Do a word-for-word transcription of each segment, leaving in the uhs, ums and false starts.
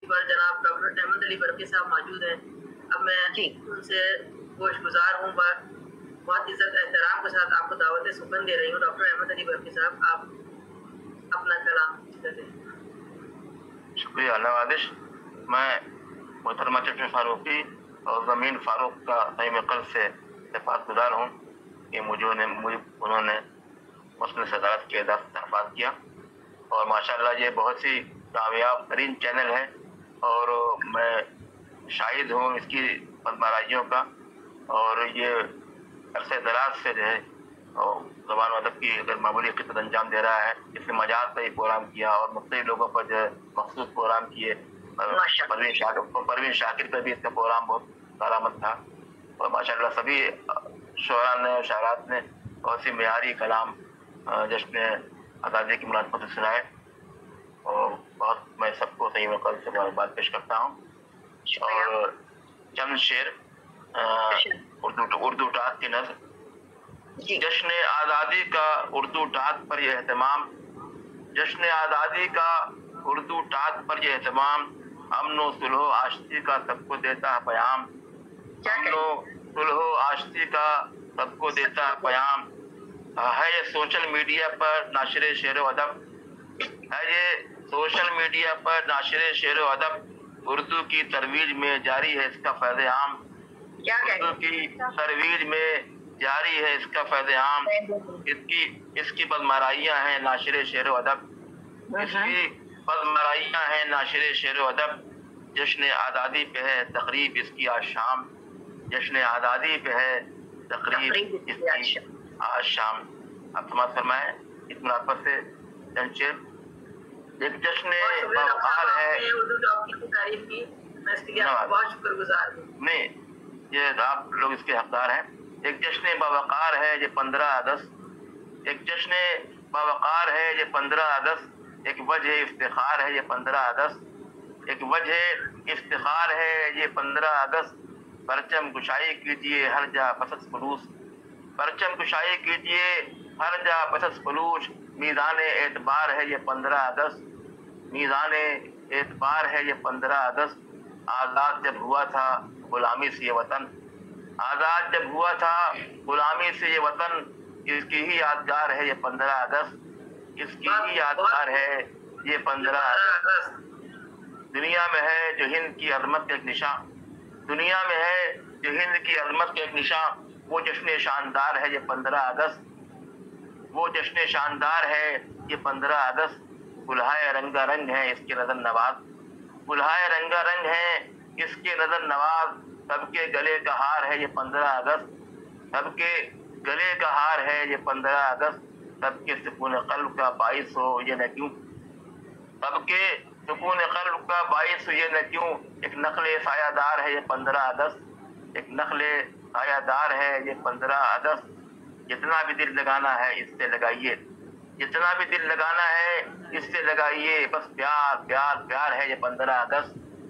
پر جناب ڈاکٹر احمد علی برقی صاحب موجود ہیں. اب میں ان سے گوش گزار ہوں، بہت عزت احترام کے ساتھ آپ کو دعوت سخن دے رہی ہوں. ڈاکٹر احمد علی برقی صاحب، آپ اپنا کلام کریں. شکریہ نوازش. میں محترمہ چشم فاروقی اور زمین فاروق کا تہہ قلب سے سپاس گزار ہوں کہ مجھے مجھے انہوں نے مسلم صدارت کے اعزاز سے سرفراز کیا، اور ماشاءاللہ یہ بہت سی کامیاب ترین چینل ہے، اور میں شاہد ہوں اس کی بدمارائیوں کا، اور یہ عرصہ دراز سے جو ہے زبان و ادب کی اگر معمولی خدمت انجام دے رہا ہے. اس نے مجاز پہ ہی پروگرام کیا اور مختلف لوگوں پر جو ہے مخصوص پروگرام کیے. پروین شاکر پروین شاکر پہ بھی اس کا پروگرام بہت کارآمد تھا، اور ماشاءاللہ سبھی شعراء نے اور شاعرات نے بہت سی معیاری کلام جشن آزادی کی مناسبت سے سنائے، اور بہت میں سب کو صحیح قلب سے مبارکباد پیش کرتا ہوں. اور چند شعر اردو اردو ٹاک کی نظر. جشن آزادی کا اردو ٹاک پر یہ اہتمام، جشن آزادی کا اردو ٹاک پر یہ اہتمام، امن و صلح و آشتی کا سب کو دیتا ہے پیام. امن و صلح و آشتی کا سب کو دیتا ہے پیام. ہے یہ سوشل میڈیا پر ناشر شعر و ادب، ہے یہ سوشل میڈیا پر ناشر شعر و ادب، اردو کی ترویج میں جاری ہے اس کا فیض عام. اردو کی ترویج میں جاری ہے اس کا فیض عام. اس کی اس کی بدمارائیاں ہیں ناشر شعر و ادب، اس کی بدمارائیاں ہیں ناشر شعر و ادب. جشن آزادی پہ ہے تقریب اس کی آج شام، جشن آزادی پہ ہے تقریب اس کی آج شام. اب سماعت فرمائیں اس مناسبت سے چند شعر. ایک جشن باوقار ہے، اردو ٹاک کی تعریف کی، میں اس کے لیے آپ کا بہت شکر گزار ہوں. نہیں، یہ آپ لوگ اس کے حقدار ہیں. ایک جشن باوقار ہے یہ پندرہ اگست، ایک جشن باوقار ہے یہ پندرہ اگست، ایک وجہ افتخار ہے یہ پندرہ اگست، ایک وجہ افتخار ہے یہ پندرہ اگست. پرچم کشائی کیجیے ہر جا پسس فلوس، پرچم کشائی کیجیے ہر جا پسس فلوس. میزان اعتبار ہے یہ پندرہ اگست، میزان اعتبار ہے یہ پندرہ اگست. آزاد جب ہوا تھا غلامی سے یہ وطن، آزاد جب ہوا تھا غلامی سے یہ وطن، اس کی ہی یادگار ہے یہ پندرہ اگست، اس کی ہی یادگار ہے یہ پندرہ اگست. دنیا میں ہے جو ہند کی عظمت کا ایک نشان، دنیا میں ہے جو ہند کی عظمت کا ایک نشان، وہ جشن شاندار ہے یہ پندرہ اگست، وہ جشن شاندار ہے یہ پندرہ اگست. گلہائے رنگا رنگ ہے اس کے نظر نواز، گلہائے رنگا رنگ ہے اس کے نظر نواز. سب کے گلے کا ہار ہے یہ پندرہ اگست، سب کے گلے کا ہار ہے یہ پندرہ اگست. سب کے سکون قلب کا باعث ہو یہ نہ کیوں، سب کے سکون قلب کا باعث ہو یہ نہ کیوں. ایک نقل سایہ دار ہے یہ پندرہ اگست، ایک نقل سایہ دار ہے یہ پندرہ اگست. جتنا بھی دل لگانا ہے اس سے لگائیے، جتنا بھی دل لگانا ہے اس سے لگائیے. بس پیار پیار پیار ہے یہ پندرہ اگست،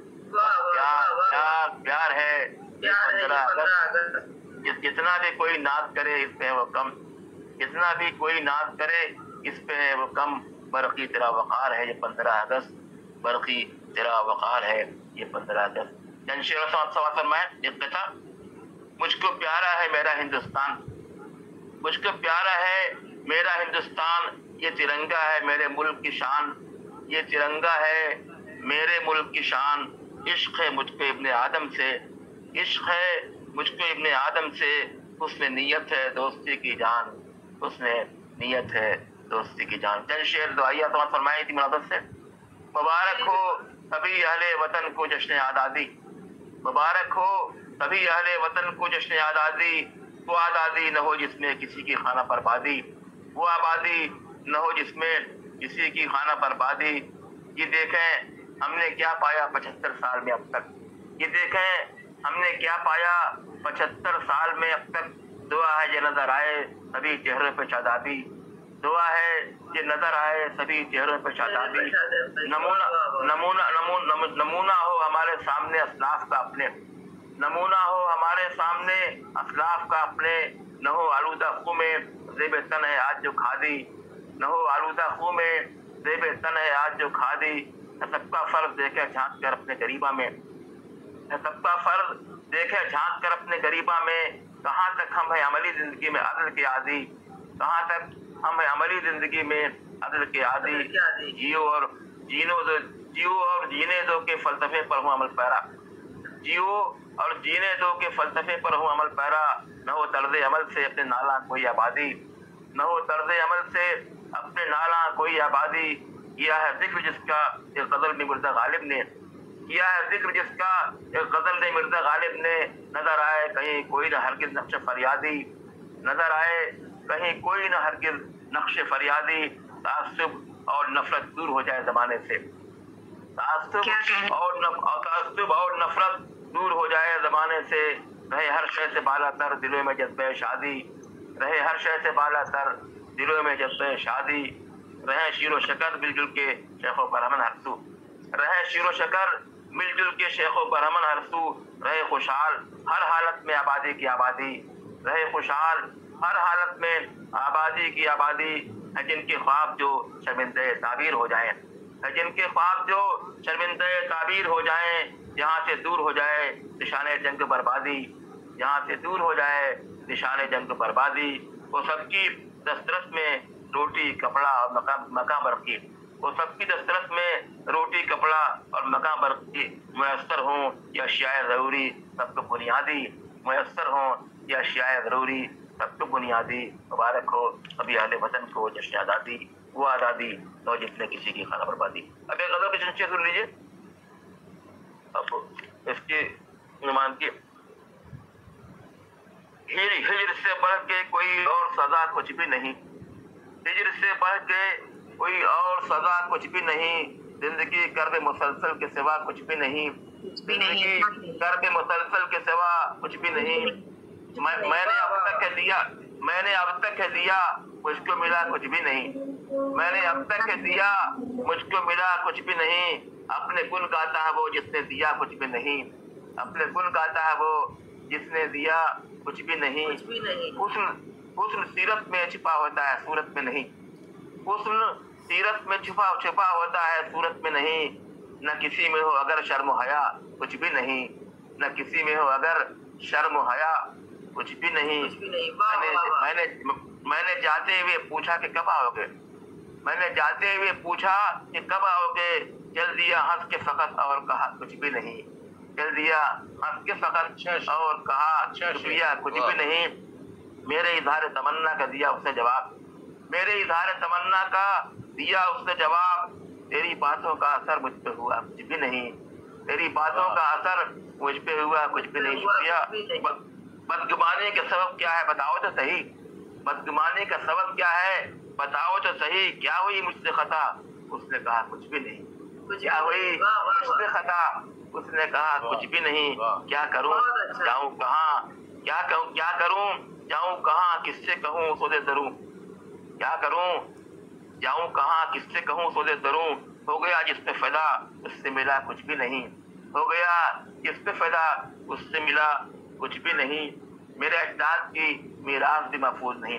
پیار پیار پیار ہے یہ پندرہ اگست. جتنا بھی کوئی ناز کرے اس پہ وہ کم، جتنا بھی کوئی ناز کرے اس پہ ہے وہ کم. برقی تیرا وقار ہے یہ پندرہ اگست، برقی تیرا وقار ہے یہ پندرہ اگست. چند شعر سوال فرمائیں. ایک قطعہ. مجھ کو پیارا ہے میرا ہندوستان، مجھ کو پیارا ہے میرا ہندوستان. یہ ترنگا ہے میرے ملک کی شان، یہ ترنگا ہے میرے ملک کی شان. عشق ہے مجھ کو ابن آدم سے، عشق ہے مجھ کو ابن آدم سے. حسن نیت ہے دوستی کی جان، حسن نیت ہے دوستی کی جان. چند شعر دعائیہ سماعت فرمائی تھی مناسبت سے. مبارک ہو سبھی اہل وطن کو جشن آزادی، مبارک ہو سبھی اہل وطن کو جشن آزادی. وہ آزادی نہ ہو جس میں کسی کی خانہ بربادی، وہ آبادی نہ ہو جس میں کسی کی خانہ بربادی. یہ دیکھیں ہم نے کیا پایا پچہتر سال میں اب تک، یہ دیکھیں ہم نے کیا پایا پچہتر سال میں اب تک. دعا ہے یہ نظر آئے سبھی چہروں پہ شادابی، دعا ہے یہ نظر آئے سبھی چہروں پہ شادابی. نمونہ نمونہ نمونہ نمونہ ہو ہمارے سامنے اسلاف کا اپنے، نمونہ ہو ہمارے سامنے اسلاف کا اپنے. نہ ہو آلودہ خوں میں زیب تن ہے آج جو کھادی، نہ ہو آلودہ خوں میں زیب تن ہے آج جو کھادی، ہے سب کا فرض دیکھے جھانک کر اپنے غریبہ میں، ہے سب کا فرض دیکھے جھانک کر اپنے غریبہ میں، کہاں تک ہم ہے عملی زندگی میں عدل کے عادی، کہاں تک ہم ہے عملی زندگی میں عدل کے عادی، جیو اور جینو دو جیو اور جینے دو کے فلسفے پر ہوں عمل پیرا، جیو اور جینے دو کے فلسفے پر ہوں عمل پیرا، نہ ہو طرز عمل سے اپنے نالا کوئی آبادی، نہ ہو طرز عمل سے اپنے نالا کوئی آبادی، کیا ہے ذکر جس کا ایک غزل میں مرزا غالب نے، کیا ہے ذکر جس کا ایک غزل میں مرزا غالب نے، نظر آئے کہیں کوئی نہ ہرگز نقش فریادی، نظر آئے کہیں کوئی نہ ہرگز نقش فریادی، تعصب اور نفرت دور ہو جائے زمانے سے، تعصب اور تعصب اور نفرت دور ہو جائے زمانے سے، رہے ہر شے سے بالا تر دلوں میں جذبہ شادی، رہے ہر شے سے بالا تر دلوں میں جذبہ شادی، رہے شیر و شکر مل جل کے شیخ و برہمن ہر سو، رہے شیر و شکر مل جل کے شیخ و برہمن ہر سو، رہے خوشحال ہر حالت میں آبادی کی آبادی، رہے خوشحال ہر حالت میں آبادی کی آبادی، ہے جن کے خواب جو شرمندہ تعبیر ہو جائیں، ہے جن کے خواب جو شرمندہ تعبیر ہو جائیں، یہاں سے دور ہو جائے نشان جنگ بربادی، یہاں سے دور ہو جائے نشان جنگ بربادی، وہ سب کی دسترس میں روٹی کپڑا اور مکان مکان برقی، وہ سب کی دسترس میں روٹی کپڑا اور مکان برقی میسر ہوں، یہ اشیاء ضروری سب کو بنیادی میسر ہوں، یہ اشیاء ضروری سب کو بنیادی، مبارک ہو ابھی اہل وطن کو جشن آزادی، وہ آزادی تو جس نے کسی کی خانہ بربادی۔ اب ایک غزل کی شنشیت سن لیجیے، اب اس کی نمان کی، ہجر سے بڑھ کے کوئی اور سزا کچھ بھی نہیں، ہجر سے بڑھ کے کوئی اور سزا کچھ بھی نہیں، زندگی کرب مسلسل کے سوا کچھ بھی نہیں، زندگی کرب مسلسل کے سوا کچھ بھی نہیں، میں نے اب تک دیا میں نے اب تک دیا مجھ کو ملا کچھ بھی نہیں، میں نے اب تک دیا مجھ کو ملا کچھ بھی نہیں، اپنے گن گاتا ہے وہ جس نے دیا کچھ بھی نہیں، اپنے گن گاتا ہے وہ جس نے دیا کچھ بھی نہیں، حسن حسن سیرت میں چھپا ہوتا ہے صورت میں نہیں، حسن سیرت میں چھپا چھپا ہوتا ہے صورت میں نہیں، نہ کسی میں ہو اگر شرم و حیا کچھ بھی نہیں، نہ کسی میں ہو اگر شرم و حیا کچھ بھی نہیں، میں نے میں نے میں نے جاتے ہوئے پوچھا کہ کب آؤ گے، میں نے جاتے ہوئے پوچھا کہ کب آؤ گے، چل دیا ہنس کے فقط اور کہا کچھ بھی نہیں، چل دیا ہنس کے فقط اور کہا شکریہ کچھ بھی نہیں، میرے اظہار تمنا کا دیا اس نے جواب، میرے اظہار تمنا کا دیا اس نے جواب، تیری باتوں کا اثر مجھ پہ ہوا کچھ بھی نہیں، تیری باتوں کا اثر مجھ پہ ہوا کچھ بھی نہیں، شکریہ۔ بدگمانی کا سبب کیا ہے بتاؤ تو صحیح، بدگمانی کا سبب کیا ہے بتاؤ تو صحیح، کیا ہوئی مجھ سے خطا، اس نے کہا کچھ بھی نہیں، کیا ہوئی مجھ سے خطا، اس نے کہا کچھ بھی نہیں، کیا کروں جاؤں کہاں، کیا کروں کیا کروں جاؤں کہاں، کس سے کہوں سودے دروں، کیا کروں جاؤں کہاں کس سے کہوں سودے دروں، ہو گیا جس پہ فدا اس سے ملا کچھ بھی نہیں، ہو گیا جس پہ فدا اس سے ملا کچھ بھی نہیں، میرے اجداد کی میراث بھی محفوظ نہیں،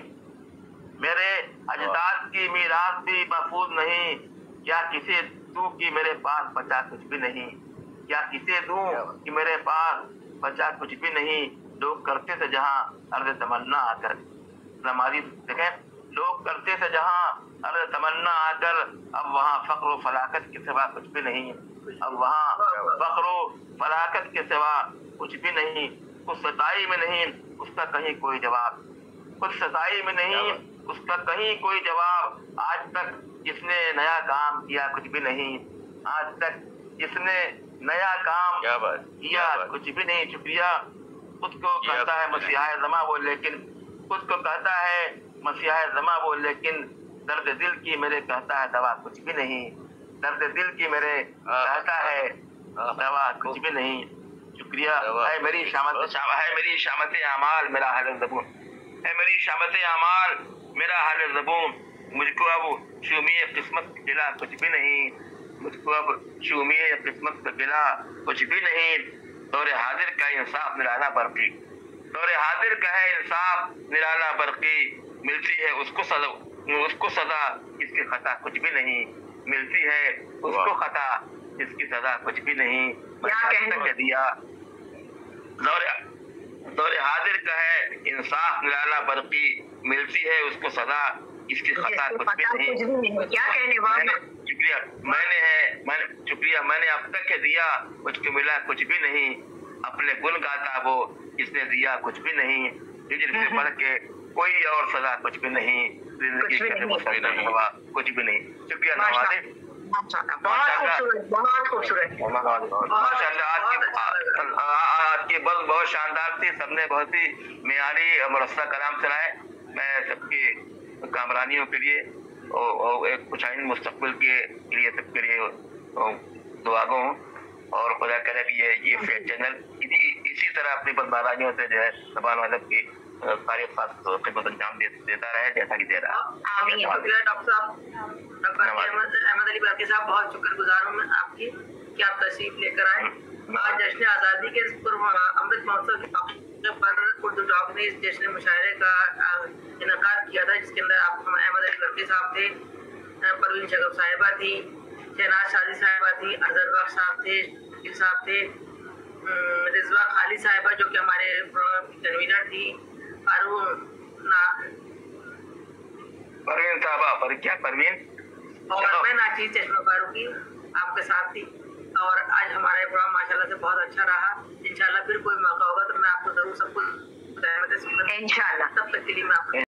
میرے اجداد کی میراث بھی محفوظ نہیں، کیا کسی دوں کی میرے پاس بچا کچھ بھی نہیں، کیا کسی دوں کہ میرے پاس بچا کچھ بھی نہیں، لوگ کرتے تھے جہاں عرض تمنا آ کر، نمازی دیکھیں، لوگ کرتے تھے جہاں عرض تمنا آ کر، اب وہاں فقر و فلاکت کے سوا کچھ بھی نہیں، اب وہاں فقر و فلاکت کے سوا کچھ بھی نہیں، اس ستائی میں نہیں اس کا کہیں کوئی جواب، اس ستائی میں نہیں اس کا کہیں کوئی جواب، آج تک جس نے نیا کام کیا کچھ بھی نہیں، آج تک جس نے نیا کام کیا کچھ بھی نہیں، شکریہ۔ خود کو کہتا ہے مسیحا زماں وہ لیکن خود کو کہتا ہے مسیحا زماں وہ لیکن درد دل کی میرے کہتا ہے دوا کچھ بھی نہیں، درد دل کی میرے کہتا ہے دوا کچھ بھی نہیں، شکریہ۔ ہے میری شامت ہے میری شامت اعمال میرا حال زبون، ہے میری شامت اعمال میرا حال زبون، مجھ کو اب شومی قسمت کا گلا کچھ بھی نہیں، مجھ کو اب شومی قسمت کا گلا کچھ بھی نہیں، دور حاضر کا انصاف نرالا برقی، دور حاضر کا ہے انصاف نرالا برقی، ملتی ہے اس کو سزا اس کو سزا اس کی خطا کچھ بھی نہیں، ملتی ہے اس کو خطا، اس کی سزا کچھ بھی نہیں. کہہ دیا دور دور حاضر کا ہے انصاف نرالا برقی، ملتی ہے اس کو سزا، اس کی خطا کچھ بھی نہیں. کیا کہنے شکریہ میں نے ہے میں نے شکریہ میں نے اب تک کہہ دیا مجھ کو ملا کچھ بھی نہیں، اپنے گن گاتا وہ اس نے دیا کچھ بھی نہیں. ہجر سے پڑھ کے کوئی اور سزا کچھ بھی نہیں، زندگی کا کچھ بھی نہیں. شکریہ نوازے. بہت خوبصورت ماشاء اللہ آج کی بل بہت شاندار تھی، سب نے بہت ہی معیاری اور مرثہ کلام چلائے. میں سب کی کامرانیوں کے لیے اور ایک خوشائند مستقبل کے لیے سب کے لیے دعا گو ہوں، اور خدا کرے کہ یہ یہ فیڈ چینل اسی طرح اپنی بدمارانیوں سے جو ہے زبان و ادب کی ساری خدمت انجام دیتا رہے جیسا کہ دے رہا. شکریہ ڈاکٹر صاحب. ڈاکٹر احمد علی برقی صاحب بہت شکر گزار ہوں میں آپ کی کہ آپ تشریف لے کر آئے. آج جشن آزادی کے امرت مہوتسو کے موقع پر اردو ڈاک نے اس جشن مشاعرے کا انعقاد کیا تھا، جس کے اندر آپ احمد علی برقی صاحب تھے، پروین شگف صاحبہ تھی، شہناز شادی صاحبہ تھی، اظہر بخش صاحب تھے، شکیل صاحب تھے، رضوہ خالد صاحبہ جو کہ ہمارے کنوینر تھی، پروین صاحبہ پر کیا پروین اور میں ناچیز چشمہ فاروقی آپ کے ساتھ تھی. اور آج ہمارا پروگرام ماشاءاللہ سے بہت اچھا رہا. انشاءاللہ پھر کوئی موقع ہوگا تو میں آپ کو ضرور سب کچھ بتایا. انشاءاللہ. تب تک کے لیے میں آپ کو